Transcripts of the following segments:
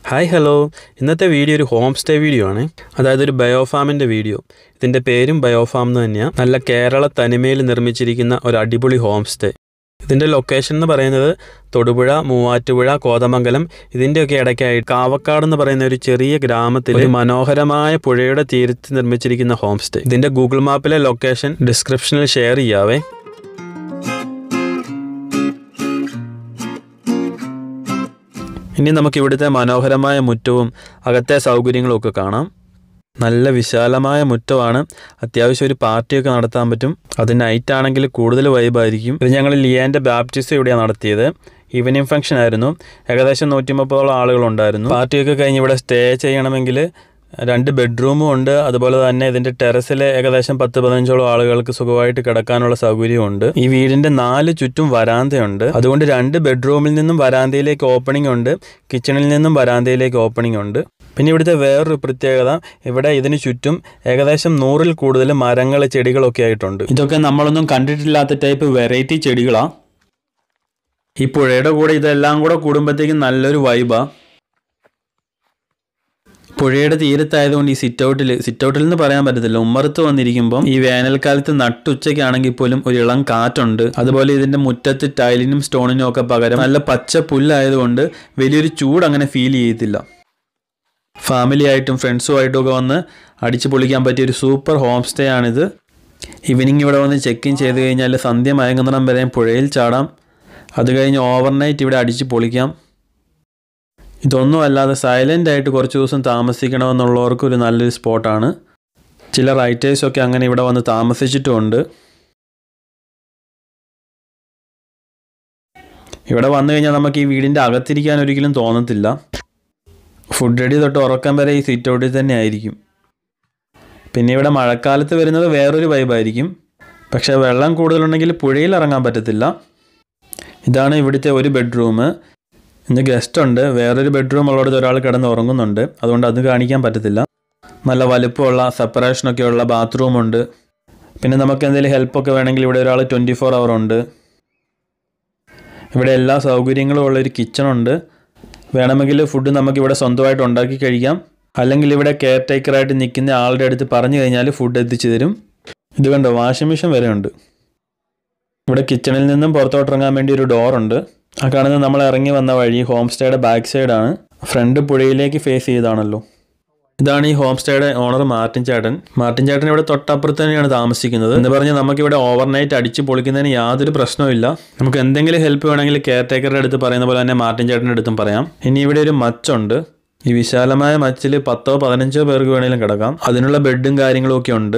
Hi hello, ഇന്നത്തെ video ഒരു home stay video ആണ്. അതായത് ഒരു ബയോഫാമിൻ്റെ വീഡിയോ. ഇതിൻ്റെ പേരും ബയോഫാം എന്ന് തന്നെയാണ്. നല്ല കേരള തനിമയിൽ നിർമ്മിച്ചിരിക്കുന്ന ഒരു അടിപൊളി ഹോം സ്റ്റേ. ഇതിൻ്റെ ലൊക്കേഷൻ എന്ന് പറയുന്നത് തൊടുപുഴ, മൂവാറ്റുപുഴ, കോതമംഗലം ഇതിൻ്റെയൊക്കെ ഇടയ്ക്കായി കാവക്കാട് എന്ന് പറയുന്ന ഒരു ചെറിയ ഗ്രാമത്തിൽ ഒരു മനോഹരമായ പുഴയുടെ തീരത്ത് നിർമ്മിച്ചിരിക്കുന്ന ഹോം സ്റ്റേ. ഇതിൻ്റെ ഗൂഗിൾ മാപ്പിലെ ലൊക്കേഷൻ ഡിസ്ക്രിപ്ഷനിൽ ഷെയർ ചെയ്യാവേ. ഇനി നമുക്ക് ഇവിടുത്തെ മനോഹരമായ മുറ്റവും അകത്തെ സൗകര്യങ്ങളും ഒക്കെ കാണാം. നല്ല വിശാലമായ മുറ്റമാണ്. അത്യാവശ്യം ഒരു പാർട്ടിയൊക്കെ നടത്താൻ പറ്റും. അത് നൈറ്റ് ആണെങ്കിൽ കൂടുതൽ വൈബായിരിക്കും. ഇത് ഞങ്ങൾ ലിയാൻ്റെ ബാപ്റ്റിസം ഇവിടെയാണ് നടത്തിയത്. ഈവനിങ് ഫംഗ്ഷൻ ആയിരുന്നു. ഏകദേശം 130ഓളം ആളുകളുണ്ടായിരുന്നു. പാർട്ടിയൊക്കെ കഴിഞ്ഞ് ഇവിടെ സ്റ്റേ ചെയ്യണമെങ്കിൽ 2 ബെഡ്റൂമും ഉണ്ട്. അതുപോലെ തന്നെ ഇതിൻ്റെ ടെറസിൽ ഏകദേശം 10-15ഓളം ആളുകൾക്ക് സുഖമായിട്ട് കിടക്കാനുള്ള സൗകര്യമുണ്ട്. ഈ വീടിൻ്റെ 4 ചുറ്റും വരാന്തയുണ്ട്. അതുകൊണ്ട് 2 ബെഡ്റൂമിൽ നിന്നും വരാന്തയിലേക്ക് ഓപ്പണിംഗ് ഉണ്ട്, കിച്ചണിൽ നിന്നും വരാന്തയിലേക്ക് ഓപ്പണിംഗ് ഉണ്ട്. പിന്നെ ഇവിടുത്തെ വേറൊരു പ്രത്യേകത, ഇവിടെ ഇതിന് ചുറ്റും ഏകദേശം 100-ൽ കൂടുതൽ മരങ്ങൾ, ചെടികളൊക്കെ ആയിട്ടുണ്ട്. ഇതൊക്കെ നമ്മളൊന്നും കണ്ടിട്ടില്ലാത്ത ടൈപ്പ് വെറൈറ്റി ചെടികളാണ്. ഈ പുഴയുടെ കൂടെ ഇതെല്ലാം കൂടെ കൂടുമ്പോഴത്തേക്കും നല്ലൊരു വൈബാണ്. പുഴയുടെ തീരത്തായതുകൊണ്ട് ഈ സിറ്റൗട്ടിൽ എന്ന് പറയാൻ പറ്റത്തില്ല, ഉമ്മറത്ത് വന്നിരിക്കുമ്പം ഈ വേനൽക്കാലത്ത് നട്ടുച്ചയ്ക്കാണെങ്കിൽ പോലും ഒരു ഇളം കാറ്റുണ്ട്. അതുപോലെ ഇതിൻ്റെ മുറ്റത്ത് ടൈലിനും സ്റ്റോണിനും ഒക്കെ പകരം നല്ല പച്ച പുല്ലായതുകൊണ്ട് വലിയൊരു ചൂട് അങ്ങനെ ഫീൽ ചെയ്യത്തില്ല. ഫാമിലി ആയിട്ടും ഫ്രണ്ട്സുമായിട്ടും ഒക്കെ വന്ന് അടിച്ചു പൊളിക്കാൻ പറ്റിയ ഒരു സൂപ്പർ ഹോം സ്റ്റേ ആണിത്. ഈവനിങ് ഇവിടെ വന്ന് ചെക്ക് ഇൻ ചെയ്ത് കഴിഞ്ഞാൽ സന്ധ്യ മയങ്ങുന്നിടം വരെ പുഴയിൽ ചാടാം. അത് കഴിഞ്ഞ് ഓവർനൈറ്റ് ഇവിടെ അടിച്ച് പൊളിക്കാം. ഇതൊന്നും അല്ലാതെ സൈലൻ്റ് ആയിട്ട് കുറച്ച് ദിവസം താമസിക്കണമെന്നുള്ളവർക്ക് ഒരു നല്ലൊരു സ്പോട്ടാണ്. ചില റൈറ്റേഴ്സൊക്കെ അങ്ങനെ ഇവിടെ വന്ന് താമസിച്ചിട്ടുമുണ്ട്. ഇവിടെ വന്നു കഴിഞ്ഞാൽ നമുക്ക് ഈ വീടിൻ്റെ അകത്തിരിക്കാൻ ഒരിക്കലും തോന്നത്തില്ല. ഫുഡ് റെഡി തൊട്ട് ഉറക്കം വരെ ഈ സിറ്റ് ഔട്ടിൽ തന്നെ ആയിരിക്കും. പിന്നെ ഇവിടെ മഴക്കാലത്ത് വരുന്നത് വേറൊരു വൈബായിരിക്കും. പക്ഷേ വെള്ളം കൂടുതലുണ്ടെങ്കിൽ പുഴയിൽ ഇറങ്ങാൻ പറ്റത്തില്ല. ഇതാണ് ഇവിടുത്തെ ഒരു ബെഡ്റൂം. ഇന്ന് ഗസ്റ്റ് ഉണ്ട്. വേറൊരു ബെഡ്റൂം ഉള്ളിടത്ത് ഒരാൾ കിടന്ന് ഉറങ്ങുന്നുണ്ട്. അതുകൊണ്ട് അത് കാണിക്കാൻ പറ്റത്തില്ല. നല്ല വലുപ്പമുള്ള സെപ്പറേഷനൊക്കെ ഉള്ള ബാത്റൂമുണ്ട്. പിന്നെ നമുക്ക് എന്തെങ്കിലും ഹെൽപ്പൊക്കെ വേണമെങ്കിൽ ഇവിടെ ഒരാൾ 24 hour ഉണ്ട്. ഇവിടെ എല്ലാ സൗകര്യങ്ങളും ഉള്ളൊരു കിച്ചണുണ്ട്. വേണമെങ്കിൽ ഫുഡ് നമുക്കിവിടെ സ്വന്തമായിട്ട് ഉണ്ടാക്കി കഴിക്കാം. അല്ലെങ്കിൽ ഇവിടെ കെയർ ടേക്കറായിട്ട് നിൽക്കുന്ന ആളുടെ അടുത്ത് പറഞ്ഞു കഴിഞ്ഞാൽ ഫുഡ് എത്തിച്ചു തരും. ഇത് കണ്ടോ, വാഷിംഗ് മെഷീൻ വരെ ഉണ്ട്. ഇവിടെ കിച്ചണിൽ നിന്നും പുറത്തോട്ടിറങ്ങാൻ വേണ്ടി ഒരു ഡോറുണ്ട്. ആ കാണുന്നത് നമ്മൾ ഇറങ്ങി വന്ന വഴി ഹോം സ്റ്റേയുടെ ബാക്ക് സൈഡാണ്. ഫ്രണ്ട് പുഴയിലേക്ക് ഫേസ് ചെയ്താണല്ലോ. ഇതാണ് ഈ ഹോം സ്റ്റേയുടെ ഓണർ മാർട്ടിൻ ചേട്ടൻ. മാർട്ടിൻ ചേട്ടൻ ഇവിടെ തൊട്ടപ്പുറത്ത് തന്നെയാണ് താമസിക്കുന്നത്. എന്ന് പറഞ്ഞാൽ നമുക്കിവിടെ ഓവർനൈറ്റ് അടിച്ച് പൊളിക്കുന്നതിന് യാതൊരു പ്രശ്നവുമില്ല. നമുക്ക് എന്തെങ്കിലും ഹെൽപ്പ് വേണമെങ്കിൽ കെയർ ടേക്കറുടെ അടുത്ത് പറയുന്ന പോലെ തന്നെ മാർട്ടിൻ ചേട്ടൻ്റെ അടുത്തും പറയാം. ഇനി ഇവിടെ ഒരു മച്ചുണ്ട്. ഈ വിശാലമായ മച്ചിൽ 10-15 പേർക്ക് വേണമെങ്കിലും കിടക്കാം. അതിനുള്ള ബെഡും കാര്യങ്ങളും ഒക്കെ ഉണ്ട്.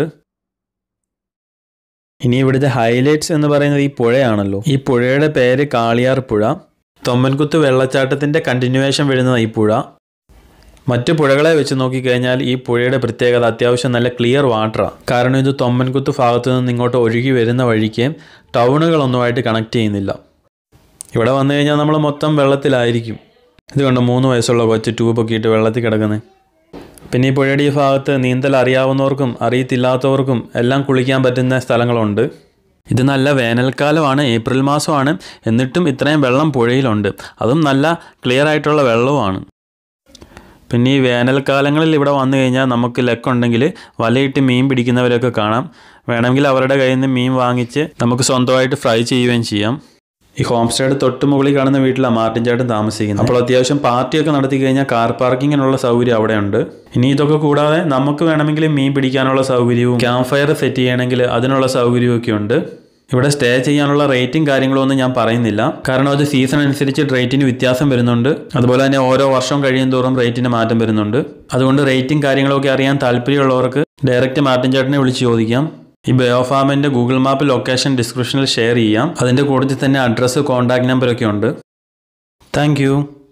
ഇനി ഇവിടുത്തെ ഹൈലൈറ്റ്സ് എന്ന് പറയുന്നത് ഈ പുഴയാണല്ലോ. ഈ പുഴയുടെ പേര് കാളിയാർ പുഴ. തൊമ്മൻകുത്ത് വെള്ളച്ചാട്ടത്തിൻ്റെ കണ്ടിന്യൂവേഷൻ വരുന്ന ഈ പുഴ. മറ്റു പുഴകളെ വെച്ച് നോക്കിക്കഴിഞ്ഞാൽ ഈ പുഴയുടെ പ്രത്യേകത അത്യാവശ്യം നല്ല ക്ലിയർ വാട്ടറാണ്. കാരണം ഇത് തൊമ്മൻകുത്ത് ഭാഗത്തു നിന്ന് ഇങ്ങോട്ട് ഒഴുകി വരുന്ന വഴിക്ക് ടൗണുകളൊന്നുമായിട്ട് കണക്ട് ചെയ്യുന്നില്ല. ഇവിടെ വന്നു കഴിഞ്ഞാൽ നമ്മൾ മൊത്തം വെള്ളത്തിലായിരിക്കും. ഇത് കണ്ടോ, 3 വയസ്സുള്ള കൊച്ചു ട്യൂബൊക്കെ ഇട്ട് വെള്ളത്തിൽ കിടക്കുന്നത്. പിന്നെ ഈ പുഴയുടെ ഈ ഭാഗത്ത് നീന്തൽ അറിയാവുന്നവർക്കും അറിയത്തില്ലാത്തവർക്കും എല്ലാം കുളിക്കാൻ പറ്റുന്ന സ്ഥലങ്ങളുണ്ട്. ഇത് നല്ല വേനൽക്കാലമാണ്, ഏപ്രിൽ മാസമാണ്. എന്നിട്ടും ഇത്രയും വെള്ളം പുഴയിലുണ്ട്. അതും നല്ല ക്ലിയർ ആയിട്ടുള്ള വെള്ളവുമാണ്. പിന്നെ ഈ വേനൽക്കാലങ്ങളിൽ ഇവിടെ വന്നു കഴിഞ്ഞാൽ നമുക്ക് ലക്കുണ്ടെങ്കിൽ വലയിട്ട് മീൻ പിടിക്കുന്നവരൊക്കെ കാണാം. വേണമെങ്കിൽ അവരുടെ കയ്യിൽ നിന്ന് മീൻ വാങ്ങിച്ച് നമുക്ക് സ്വന്തമായിട്ട് ഫ്രൈ ചെയ്യുകയും ചെയ്യാം. ഈ ഹോം സ്റ്റേയുടെ തൊട്ട് മുകളിൽ കാണുന്ന വീട്ടിലാണ് മാർട്ടിൻ ചേട്ടൻ താമസിക്കുന്നത്. അപ്പോൾ അത്യാവശ്യം പാർട്ടിയൊക്കെ നടത്തി കഴിഞ്ഞാൽ കാർ പാർക്കിങ്ങിനുള്ള സൗകര്യം അവിടെ ഉണ്ട്. ഇനി ഇതൊക്കെ കൂടാതെ നമുക്ക് വേണമെങ്കിൽ മീൻ പിടിക്കാനുള്ള സൗകര്യവും ക്യാമ്പ് ഫയർ സെറ്റ് ചെയ്യണമെങ്കിൽ അതിനുള്ള സൗകര്യവും ഒക്കെ ഉണ്ട്. ഇവിടെ സ്റ്റേ ചെയ്യാനുള്ള റേറ്റും കാര്യങ്ങളൊന്നും ഞാൻ പറയുന്നില്ല. കാരണം അത് സീസൺ അനുസരിച്ച് റേറ്റിന് വ്യത്യാസം വരുന്നുണ്ട്. അതുപോലെ തന്നെ ഓരോ വർഷം കഴിയും തോറും റേറ്റിന് മാറ്റം വരുന്നുണ്ട്. അതുകൊണ്ട് റേറ്റും കാര്യങ്ങളൊക്കെ അറിയാൻ താല്പര്യമുള്ളവർക്ക് ഡയറക്റ്റ് മാർട്ടിൻ ചേട്ടനെ വിളിച്ച് ചോദിക്കാം. ഈ ബയോഫാമിൻ്റെ ഗൂഗിൾ മാപ്പ് ലൊക്കേഷൻ ഡിസ്ക്രിപ്ഷനിൽ ഷെയർ ചെയ്യാം. അതിൻ്റെ കൂട്ടത്തിൽ തന്നെ അഡ്രസ്സ്, കോൺടാക്ട് നമ്പറൊക്കെ ഉണ്ട്. താങ്ക്